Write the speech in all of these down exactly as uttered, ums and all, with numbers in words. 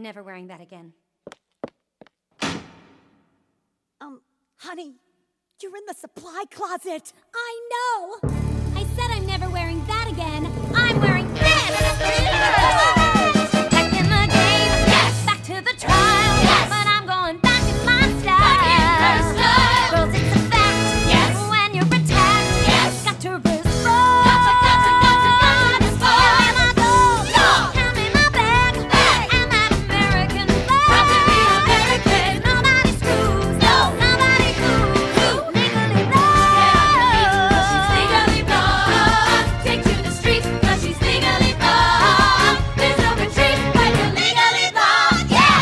never wearing that again. Um, honey, you're in the supply closet. I know! I said I'm never wearing that again. I'm wearing this! Back in the game, yes! Back to the trial, yes! But I'm going back in my style. Back in her style. Girls, it's a fact, yes! When you're attacked, yes! Got to respond. Got to, got to, got to, got to respond. Give me my gold, gold. Hand me my bag, bag. And that American flag. Got to be American. Nobody screws, no, nobody coos. Legally blonde. She's legally blonde. Take to the streets, cause she's legally blonde. There's no retreat when you're legally blonde, yeah!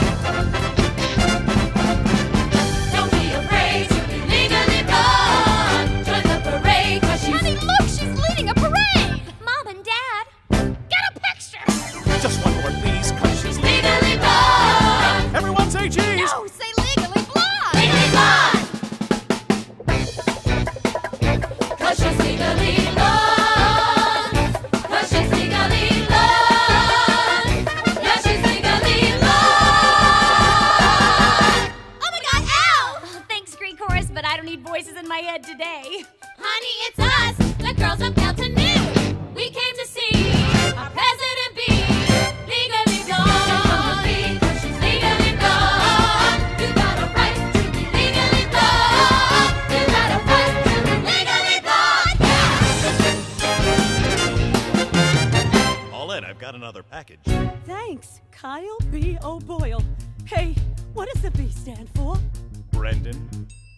Don't be afraid to be legally blonde. Join the parade, cause she's... Honey, look, she's leading a parade! Mom and Dad, get a picture! Just one more, please, cause she's Legally blonde! Everyone say cheese! No, say legally blonde! Legally blonde! Cause she's legally blonde! Cause she's legally blonde! Yeah, she's legally blonde! Oh my god, ow! Thanks, Greek chorus, but I don't need voices in my head today. Honey, it's us, the girls of Delta New. We came to see our president be legally blonde. Cause she's legally blonde. You got a right to be legally blonde. You got a right to be legally blonde. Yeah! All in, I've got another package. Thanks, Kyle B. O'Boyle. Hey, what does the B stand for? Brendan.